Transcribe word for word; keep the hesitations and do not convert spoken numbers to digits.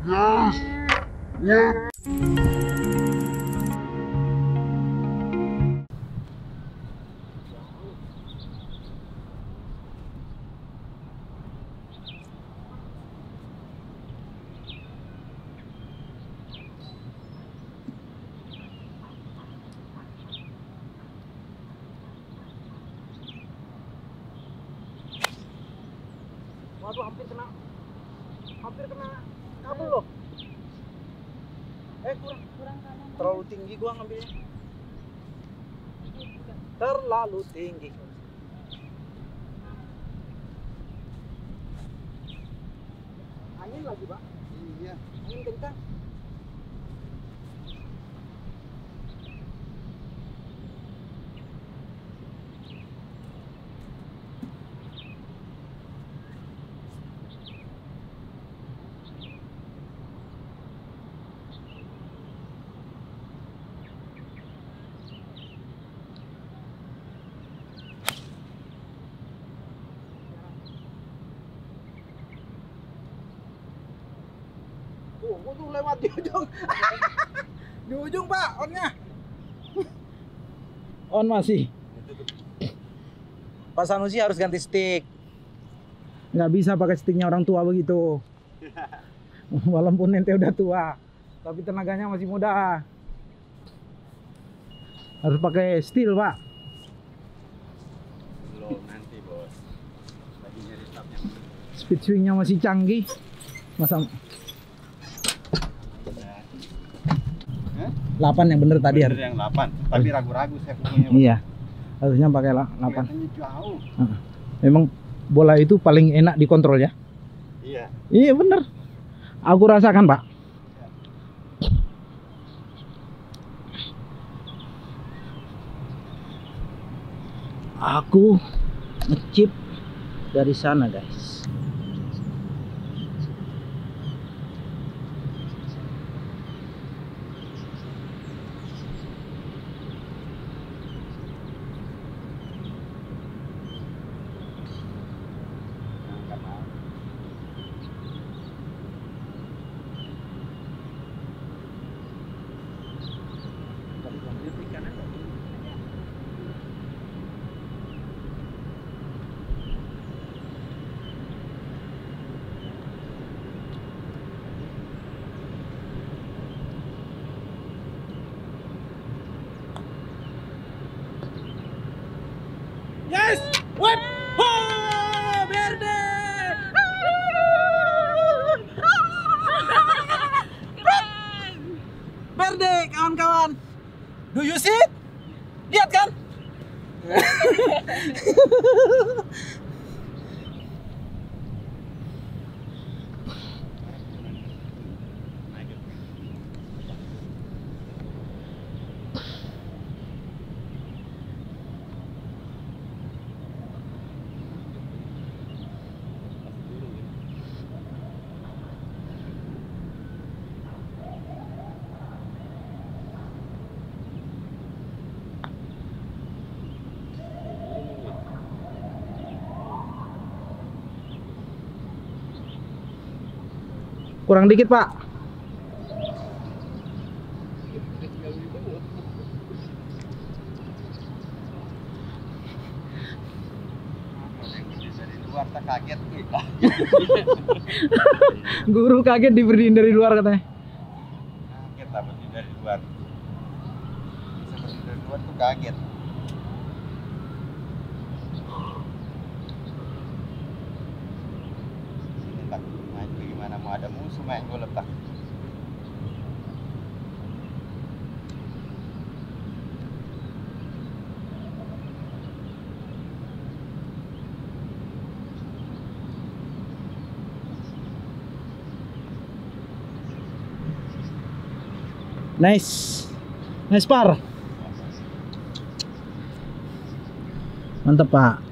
Waduh, hampir kena, hampir kena kabel loh. Eh kurang, kurang kanan. Terlalu tinggi gua ngambilnya. Terlalu tinggi. Angin lagi, Pak. Iya. Angin kencang. Oh, gua tuh lewat di ujung. Di ujung, Pak, onnya. On masih. Pak Sanusi harus ganti stick. Nggak bisa pakai sticknya orang tua begitu. Walaupun ente udah tua, tapi tenaganya masih muda. Harus pakai steel, Pak. Belum, nanti bos. Lagi nyari tapnya. Speed swingnya masih canggih. Masa delapan yang bener tadi. Bener yang delapan, tapi ragu-ragu saya punya. Iya, harusnya pakai delapan. Kelihatannya jauh. Memang bola itu paling enak dikontrol ya. Iya. Iya bener. Aku rasakan, Pak. Aku ngechip dari sana, guys. Yes! What? Oh, Verde! Keren! Verde, kawan-kawan. Do you see it? Lihat kan? Kurang dikit, Pak. Dari luar tak kaget. Guru kaget diberdiri dari luar katanya. Kaget lah berdiri dari luar. Bisa berdiri dari luar tuh kaget. Sini tak maju gimana mau ada musuh main gue letak. Nice. Nice par. Mantap, Pak.